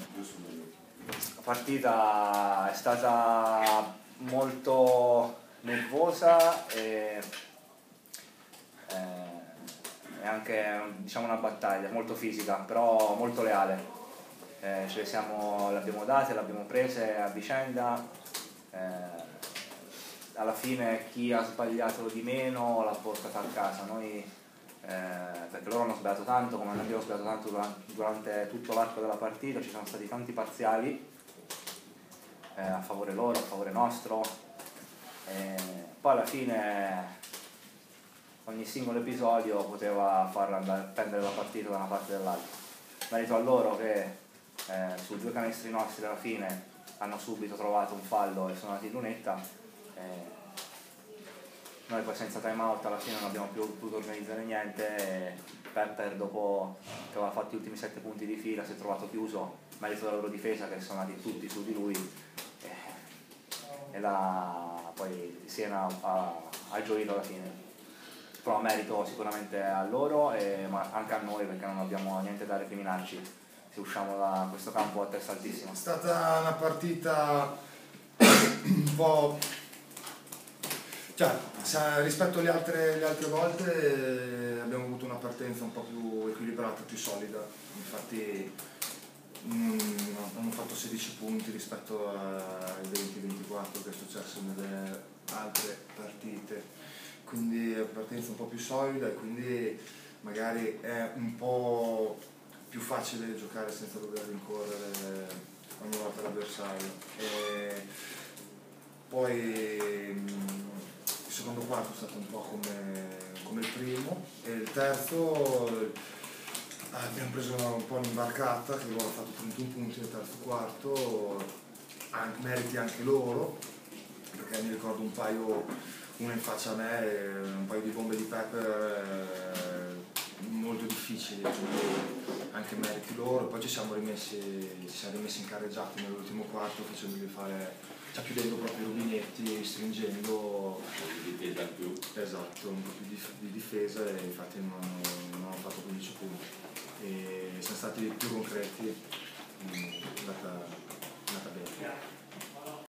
La partita è stata molto nervosa e anche, diciamo, una battaglia molto fisica, però molto leale. L'abbiamo date, l'abbiamo prese a vicenda. Alla fine chi ha sbagliato di meno l'ha portata a casa. Noi, perché loro hanno sbagliato tanto, come noi abbiamo sbagliato tanto durante tutto l'arco della partita, ci sono stati tanti parziali a favore loro, a favore nostro. Poi alla fine ogni singolo episodio poteva far prendere la partita da una parte o dall'altra. Merito a loro che su 2 canestri nostri alla fine hanno subito trovato un fallo e sono andati in lunetta. Noi poi senza time out alla fine non abbiamo più potuto organizzare niente e Pepper, dopo che aveva fatto gli ultimi 7 punti di fila, si è trovato chiuso, merito della loro difesa che sono andati tutti su di lui e poi Siena ha gioito alla fine. Però merito sicuramente a loro ma anche a noi, perché non abbiamo niente da recriminarci se usciamo da questo campo a testa altissima. È stata una partita un po', rispetto alle altre volte abbiamo avuto una partenza un po' più equilibrata, più solida. Infatti hanno fatto 16 punti rispetto ai 20-24 che è successo nelle altre partite, quindi è una partenza un po' più solida e quindi magari è un po' più facile giocare senza dover rincorrere ogni volta l'avversario. E poi il secondo quarto è stato un po' come il primo e il terzo abbiamo preso un po' un'imbarcata, che loro hanno fatto 31 punti nel terzo quarto, meriti anche loro, perché mi ricordo un paio, una in faccia a me e un paio di bombe di Pepper molto difficili, quindi anche meriti loro. Poi ci siamo rimessi incarreggiati nell'ultimo quarto, facendoli fare, chiudendo proprio i rubinetti, stringendo difesa più. Esatto, un po' più di difesa, e infatti non hanno fatto 15 punti e siamo stati più concreti, è andata bene.